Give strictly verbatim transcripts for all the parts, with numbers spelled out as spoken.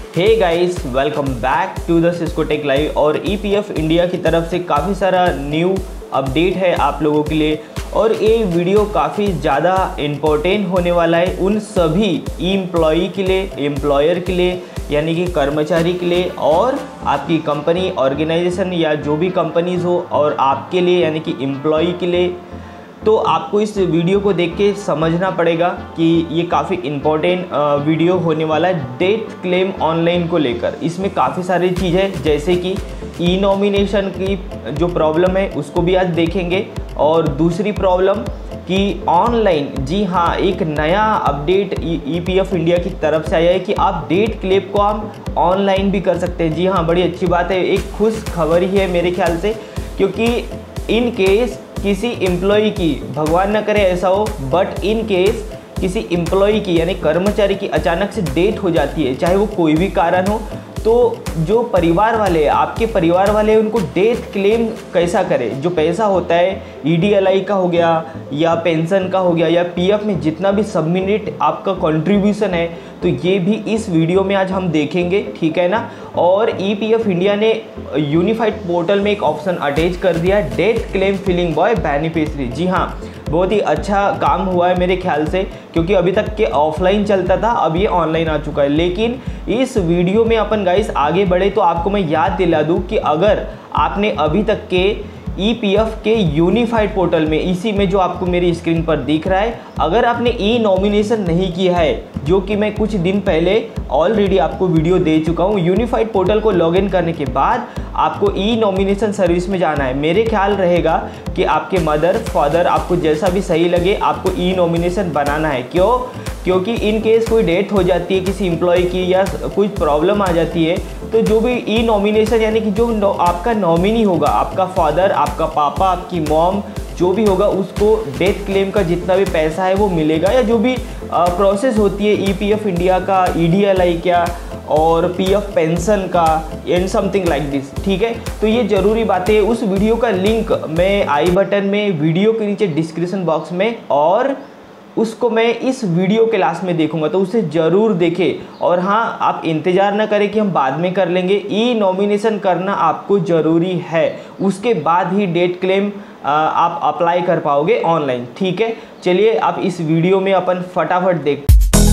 Hey guys, welcome back to the Cisco tech live. और EPF India की तरफ से काफ़ी सारा न्यू अपडेट है आप लोगों के लिए, और ये वीडियो काफ़ी ज़्यादा इम्पोर्टेंट होने वाला है उन सभी एम्प्लॉई के लिए, एम्प्लॉयर के लिए, यानी कि कर्मचारी के लिए, और आपकी कंपनी, ऑर्गेनाइजेशन या जो भी कंपनीज़ हो, और आपके लिए यानी कि एम्प्लॉई के लिए। तो आपको इस वीडियो को देख के समझना पड़ेगा कि ये काफ़ी इम्पोर्टेंट वीडियो होने वाला है डेथ क्लेम ऑनलाइन को लेकर। इसमें काफ़ी सारी चीज़ें जैसे कि ई नॉमिनेशन की जो प्रॉब्लम है उसको भी आज देखेंगे, और दूसरी प्रॉब्लम कि ऑनलाइन, जी हाँ, एक नया अपडेट ईपीएफ इंडिया की तरफ से आया है कि आप डेथ क्लेम को आप ऑनलाइन भी कर सकते हैं। जी हाँ, बड़ी अच्छी बात है, एक खुश खबर ही है मेरे ख्याल से, क्योंकि इन केस किसी एम्प्लॉई की, भगवान ना करे ऐसा हो, बट इन केस किसी एम्प्लॉई की यानी कर्मचारी की अचानक से डेथ हो जाती है, चाहे वो कोई भी कारण हो, तो जो परिवार वाले, आपके परिवार वाले, उनको डेथ क्लेम कैसा करें। जो पैसा होता है ईडीएलआई का हो गया या पेंशन का हो गया या पीएफ में जितना भी सबमिट आपका कंट्रीब्यूशन है, तो ये भी इस वीडियो में आज हम देखेंगे, ठीक है ना। और ईपीएफ इंडिया ने यूनिफाइड पोर्टल में एक ऑप्शन अटैच कर दिया, death claim filling by beneficiary. जी हाँ, बहुत ही अच्छा काम हुआ है मेरे ख्याल से, क्योंकि अभी तक के ऑफलाइन चलता था, अब ये ऑनलाइन आ चुका है। लेकिन इस वीडियो में अपन गाइस आगे बढ़े तो आपको मैं याद दिला दूं कि अगर आपने अभी तक के ईपीएफ के यूनिफाइड पोर्टल में, इसी में जो आपको मेरी स्क्रीन पर दिख रहा है, अगर आपने ई नॉमिनेशन नहीं किया है, जो कि मैं कुछ दिन पहले ऑलरेडी आपको वीडियो दे चुका हूँ, यूनिफाइड पोर्टल को लॉगिन करने के बाद आपको ई नॉमिनेशन सर्विस में जाना है। मेरे ख्याल रहेगा कि आपके मदर, फादर, आपको जैसा भी सही लगे, आपको ई नॉमिनेशन बनाना है। क्यों? क्योंकि इन केस कोई डेथ हो जाती है किसी एम्प्लॉय की या कोई प्रॉब्लम आ जाती है, तो जो भी ई नॉमिनेशन यानी कि जो आपका नॉमिनी होगा, आपका फादर, आपका पापा, आपकी मॉम, जो भी होगा, उसको डेथ क्लेम का जितना भी पैसा है वो मिलेगा, या जो भी प्रोसेस होती है ईपीएफ इंडिया का, ईडीएलआई क्या, और पीएफ पेंशन का, एंड समथिंग लाइक दिस, ठीक है। तो ये ज़रूरी बातें, उस वीडियो का लिंक मैं आई बटन में, वीडियो के नीचे डिस्क्रिप्शन बॉक्स में, और उसको मैं इस वीडियो के लास्ट में देखूंगा, तो उसे ज़रूर देखें। और हाँ, आप इंतज़ार ना करें कि हम बाद में कर लेंगे, ई नॉमिनेशन करना आपको ज़रूरी है, उसके बाद ही डेथ क्लेम आप अप्लाई कर पाओगे ऑनलाइन, ठीक है। चलिए आप इस वीडियो में अपन फटाफट देख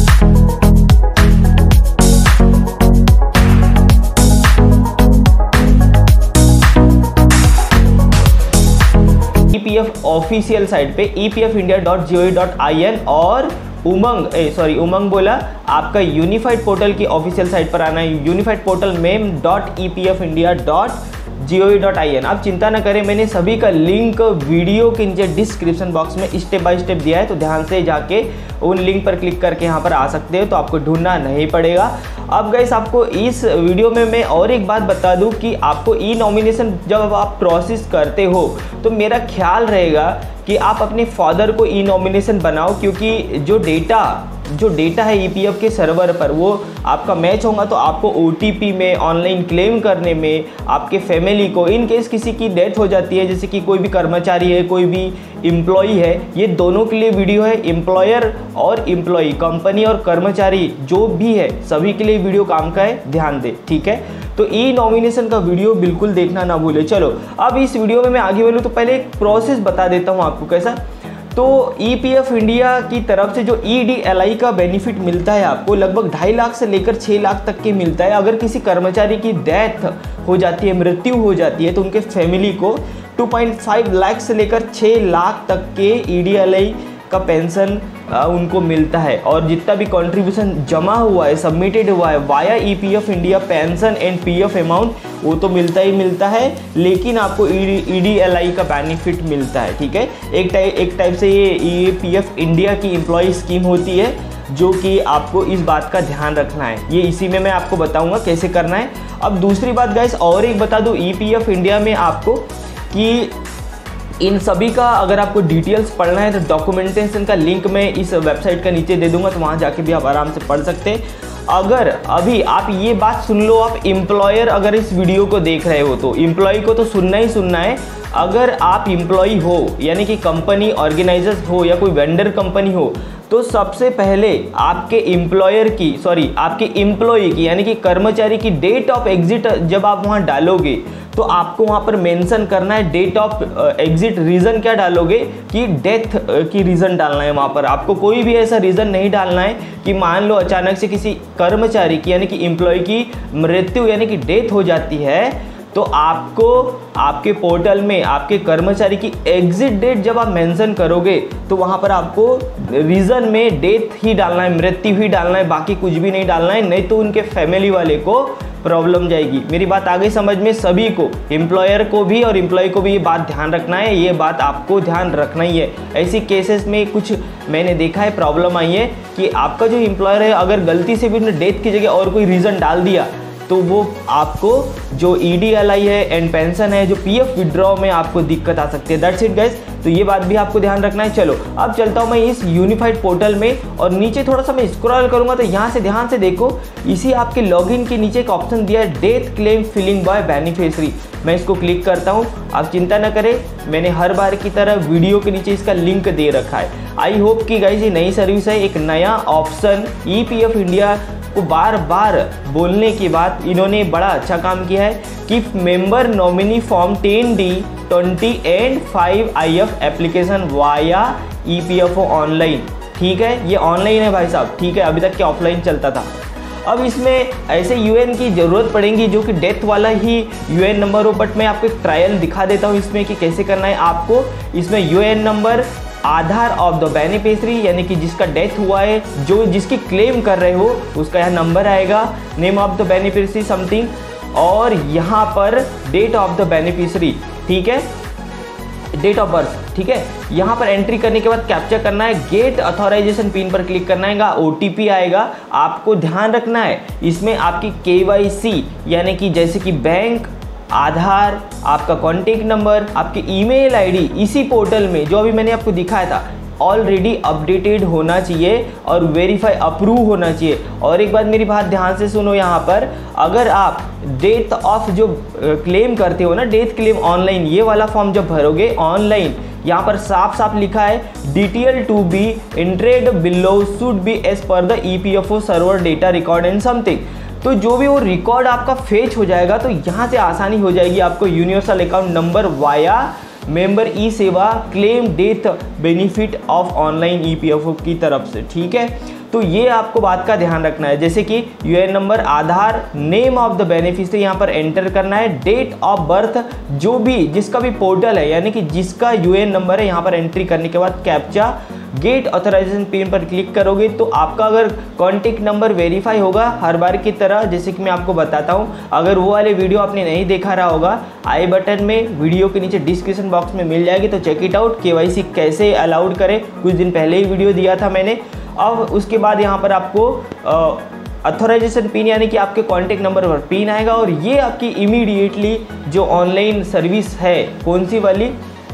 ईपीएफ ऑफिशियल साइट पे E P F India dot G O V dot I N और उमंग ए सॉरी उमंग बोला आपका यूनिफाइड पोर्टल की ऑफिशियल साइट पर आना है, unified portal mem dot E P F India dot G O V dot I N. आप चिंता ना करें, मैंने सभी का लिंक वीडियो के नीचे डिस्क्रिप्शन बॉक्स में स्टेप बाय स्टेप दिया है, तो ध्यान से जाके उन लिंक पर क्लिक करके यहाँ पर आ सकते हो, तो आपको ढूंढना नहीं पड़ेगा। अब गाइस, आपको इस वीडियो में मैं और एक बात बता दूं कि आपको ई नॉमिनेशन जब आप प्रोसेस करते हो, तो मेरा ख्याल रहेगा कि आप अपने फादर को ई नॉमिनेशन बनाओ, क्योंकि जो डेटा जो डेटा है ईपीएफ के सर्वर पर वो आपका मैच होगा, तो आपको ओटीपी में, ऑनलाइन क्लेम करने में, आपके फैमिली को, इन केस किसी की डेथ हो जाती है, जैसे कि कोई भी कर्मचारी है, कोई भी एम्प्लॉई है, ये दोनों के लिए वीडियो है, एम्प्लॉयर और एम्प्लॉई, कंपनी और कर्मचारी जो भी है, सभी के लिए वीडियो काम का है, ध्यान दे, ठीक है। तो ई नॉमिनेशन का वीडियो बिल्कुल देखना ना भूले। चलो अब इस वीडियो में मैं आगे बढ़ूँ तो पहले एक प्रोसेस बता देता हूँ आपको कैसा। तो ईपीएफ इंडिया की तरफ से जो ईडीएलआई का बेनिफिट मिलता है आपको, लगभग ढाई लाख से लेकर छः लाख तक के मिलता है। अगर किसी कर्मचारी की डेथ हो जाती है, मृत्यु हो जाती है, तो उनके फैमिली को टू पॉइंट फाइव लाख से लेकर छः लाख तक के ईडीएलआई का पेंशन उनको मिलता है। और जितना भी कंट्रीब्यूशन जमा हुआ है, सबमिटेड हुआ है via EPF India pension and PF amount, वो तो मिलता ही मिलता है, लेकिन आपको ईडीएलआई का बेनिफिट मिलता है, ठीक है। एक टाइप एक टाइप से ये ईपीएफ इंडिया की एम्प्लॉय स्कीम होती है, जो कि आपको इस बात का ध्यान रखना है। ये इसी में मैं आपको बताऊंगा कैसे करना है। अब दूसरी बात गाइस, और एक बता दूं ईपीएफ इंडिया में आपको कि इन सभी का अगर आपको डिटेल्स पढ़ना है तो डॉक्यूमेंटेशन का लिंक मैं इस वेबसाइट का नीचे दे दूंगा, तो वहाँ जाके भी आप आराम से पढ़ सकते हैं। अगर अभी आप ये बात सुन लो, आप एम्प्लॉयर अगर इस वीडियो को देख रहे हो तो एम्प्लॉय को तो सुनना ही सुनना है। अगर आप एम्प्लॉय हो यानी कि कंपनी ऑर्गेनाइजर्स हो या कोई वेंडर कंपनी हो, तो सबसे पहले आपके एम्प्लॉयर की सॉरी आपके एम्प्लॉय की यानी कि कर्मचारी की डेट ऑफ एग्जिट जब आप वहाँ डालोगे तो आपको वहाँ पर मेंशन करना है डेट ऑफ एग्जिट। रीज़न क्या डालोगे कि डेथ की रीज़न डालना है। वहाँ पर आपको कोई भी ऐसा रीज़न नहीं डालना है कि मान लो अचानक से किसी कर्मचारी की यानी कि एम्प्लॉय की मृत्यु यानी कि डेथ हो जाती है, तो आपको आपके पोर्टल में आपके कर्मचारी की एग्जिट डेट जब आप मेंशन करोगे तो वहाँ पर आपको रीज़न में डेथ ही डालना है, मृत्यु ही डालना है, बाकी कुछ भी नहीं डालना है, नहीं तो उनके फैमिली वाले को प्रॉब्लम जाएगी। मेरी बात आ गई समझ में? सभी को, एम्प्लॉयर को भी और एम्प्लॉय को भी ये बात ध्यान रखना है, ये बात आपको ध्यान रखना ही है। ऐसी केसेस में कुछ मैंने देखा है प्रॉब्लम आई है कि आपका जो एम्प्लॉयर है अगर गलती से भी उन्होंने डेथ की जगह और कोई रीज़न डाल दिया तो वो आपको जो ई डी एल आई है एंड पेंशन है, जो पी एफ विड्रॉ में आपको दिक्कत आ सकती है। दैट्स इट गाइस, तो ये बात भी आपको ध्यान रखना है। चलो अब चलता हूँ मैं इस यूनिफाइड पोर्टल में और नीचे थोड़ा सा मैं स्क्रॉल करूँगा तो यहाँ से ध्यान से देखो, इसी आपके लॉगिन के नीचे एक ऑप्शन दिया है death claim filling by beneficiary. मैं इसको क्लिक करता हूँ। आप चिंता न करें, मैंने हर बार की तरह वीडियो के नीचे इसका लिंक दे रखा है। आई होप कि गाइस ये नई सर्विस है, एक नया option E P F India को बार बार बोलने के बाद इन्होंने बड़ा अच्छा काम किया है कि member nominee form ten D twenty and five I F application via E P F O online. ठीक है, ये ऑनलाइन है भाई साहब, ठीक है, अभी तक क्या ऑफलाइन चलता था। अब इसमें ऐसे यू एन की ज़रूरत पड़ेगी जो कि डेथ वाला ही यू एन नंबर हो, बट मैं आपको एक ट्रायल दिखा देता हूँ इसमें कि कैसे करना है आपको। इसमें U N number, Aadhaar of the beneficiary यानी कि जिसका डेथ हुआ है, जो जिसकी क्लेम कर रहे हो उसका यहाँ नंबर आएगा, name of the beneficiary something, और यहाँ पर डेट ऑफ द बेनिफिशियरी, ठीक है, डेट ऑफ बर्थ, ठीक है। यहाँ पर एंट्री करने के बाद कैप्चर करना है, गेट अथॉराइजेशन पिन पर क्लिक करना है, ओ टी पी आएगा। आपको ध्यान रखना है इसमें आपकी के वाई सी यानी कि जैसे कि बैंक, आधार, आपका कॉन्टेक्ट नंबर, आपकी ईमेल आईडी इसी पोर्टल में जो अभी मैंने आपको दिखाया था ऑलरेडी अपडेटेड होना चाहिए और वेरीफाई अप्रूव होना चाहिए। और एक बात मेरी बात ध्यान से सुनो, यहाँ पर अगर आप डेथ ऑफ जो क्लेम करते हो ना, डेथ क्लेम ऑनलाइन, ये वाला फॉर्म जब भरोगे ऑनलाइन, यहाँ पर साफ साफ लिखा है detail to be entered below should be as per the E P F O server data record and something. तो जो भी वो रिकॉर्ड आपका फेच हो जाएगा तो यहाँ से आसानी हो जाएगी आपको universal account number via member e Sewa claim death benefit of online E P F O की तरफ से। ठीक है, तो ये आपको बात का ध्यान रखना है, जैसे कि U N number, Aadhaar, name of the beneficiary यहाँ पर एंटर करना है, डेट ऑफ बर्थ, जो भी जिसका भी पोर्टल है यानी कि जिसका यू एन नंबर है यहाँ पर एंट्री करने के बाद कैप्चा, गेट ऑथराइजेशन पिन पर क्लिक करोगे तो आपका अगर कॉन्टेक्ट नंबर वेरीफाई होगा हर बार की तरह, जैसे कि मैं आपको बताता हूँ। अगर वो वाले वीडियो आपने नहीं देखा रहा होगा, आई बटन में वीडियो के नीचे डिस्क्रिप्शन बॉक्स में मिल जाएगी, तो check it out. K Y C कैसे अलाउड करें, कुछ दिन पहले ही वीडियो दिया था मैंने। अब उसके बाद यहाँ पर आपको अथोराइजेशन पिन यानी कि आपके कॉन्टेक्ट नंबर पर पिन आएगा और ये आपकी इमीडिएटली जो ऑनलाइन सर्विस है, कौन सी वाली,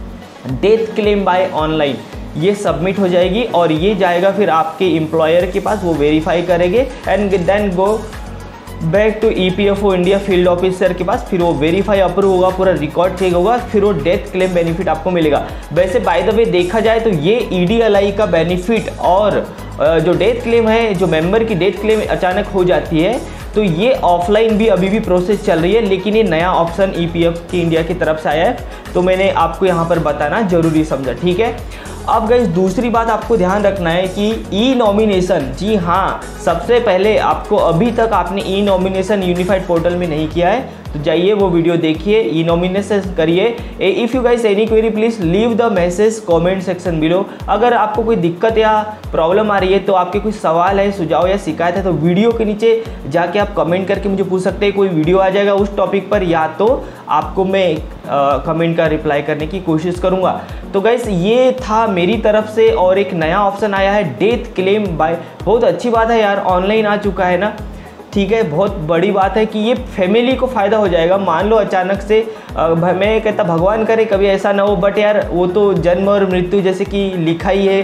डेथ क्लेम बाय ऑनलाइन, ये सबमिट हो जाएगी और ये जाएगा फिर आपके एम्प्लॉयर के पास, वो वेरीफाई करेंगे and then go back to E P F O India field officer के पास, फिर वो वेरीफाई अप्रूव होगा, पूरा रिकॉर्ड चेक होगा, फिर वो डेथ क्लेम बेनिफिट आपको मिलेगा। वैसे बाय द वे देखा जाए तो ये ई डी एल आई का बेनिफिट और जो डेथ क्लेम है, जो मेंबर की डेथ क्लेम अचानक हो जाती है, तो ये ऑफलाइन भी अभी भी प्रोसेस चल रही है, लेकिन ये नया ऑप्शन ई पी एफ की इंडिया की तरफ से आया है, तो मैंने आपको यहाँ पर बताना जरूरी समझा। ठीक है, अब गाइस दूसरी बात आपको ध्यान रखना है कि ई नॉमिनेशन, जी हाँ, सबसे पहले आपको, अभी तक आपने ई नॉमिनेशन यूनिफाइड पोर्टल में नहीं किया है तो जाइए वो वीडियो देखिए, ई नॉमिनेशन करिए। If you guys any query please leave the message comment section below. अगर आपको कोई दिक्कत या प्रॉब्लम आ रही है, तो आपके कोई सवाल है, सुझाव या शिकायत है, तो वीडियो के नीचे जाके आप कमेंट करके मुझे पूछ सकते हैं। कोई वीडियो आ जाएगा उस टॉपिक पर, या तो आपको मैं कमेंट का रिप्लाई करने की कोशिश करूँगा। तो गाइस ये था मेरी तरफ से, और एक नया ऑप्शन आया है डेथ क्लेम बाय, बहुत अच्छी बात है यार, ऑनलाइन आ चुका है ना। ठीक है, बहुत बड़ी बात है कि ये फैमिली को फ़ायदा हो जाएगा। मान लो अचानक से आ, मैं कहता भगवान करे कभी ऐसा ना हो, बट यार वो तो जन्म और मृत्यु जैसे कि लिखा ही है,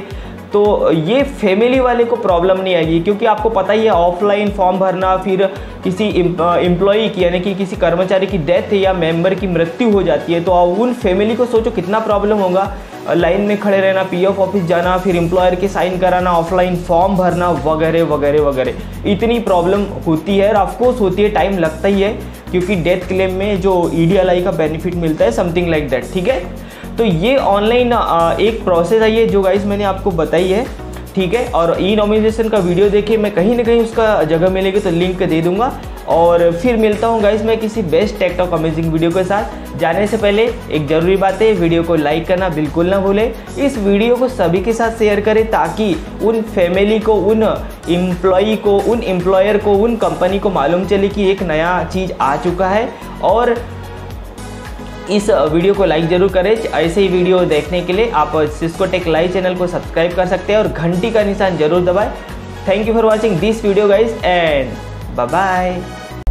तो ये फैमिली वाले को प्रॉब्लम नहीं आएगी, क्योंकि आपको पता ही है ऑफलाइन फॉर्म भरना, फिर किसी एम्प्लॉई की यानी कि किसी कर्मचारी की डेथ या मेंबर की मृत्यु हो जाती है, तो उन फैमिली को सोचो कितना प्रॉब्लम होगा। लाइन में खड़े रहना, पीएफ ऑफिस जाना, फिर एम्प्लॉयर के साइन कराना, ऑफलाइन फॉर्म भरना वगैरह वगैरह वगैरह, इतनी प्रॉब्लम होती है। और ऑफकोर्स होती है, टाइम लगता ही है, क्योंकि डेथ क्लेम में जो ईडीएलआई का बेनिफिट मिलता है समथिंग लाइक दैट, ठीक है। तो ये ऑनलाइन एक प्रोसेस आई है जो गाइस मैंने आपको बताई है, ठीक है। और ई नॉमिनेशन का वीडियो देखिए, मैं कहीं ना कहीं उसका जगह मिलेगी तो लिंक दे दूंगा। और फिर मिलता हूँ गाइस मैं किसी बेस्ट टेकटॉक अमेजिंग वीडियो के साथ। जाने से पहले एक ज़रूरी बात है, वीडियो को लाइक करना बिल्कुल ना भूलें। इस वीडियो को सभी के साथ शेयर करें, ताकि उन फैमिली को, उन एम्प्लॉई को, उन एम्प्लॉयर को, उन कंपनी को मालूम चले कि एक नया चीज़ आ चुका है। और इस वीडियो को लाइक जरूर करें। ऐसे ही वीडियो देखने के लिए आप सिस्को टेक लाइव चैनल को सब्सक्राइब कर सकते हैं और घंटी का निशान जरूर दबाएं। Thank you for watching this video guys and bye bye.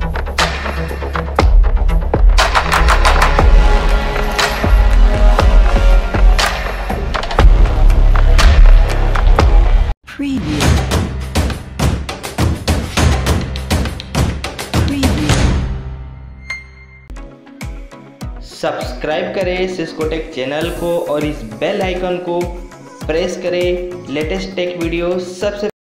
Subscribe करें सिस्को टेक चैनल को और इस बेल आइकन को प्रेस करें लेटेस्ट टेक वीडियो सबसे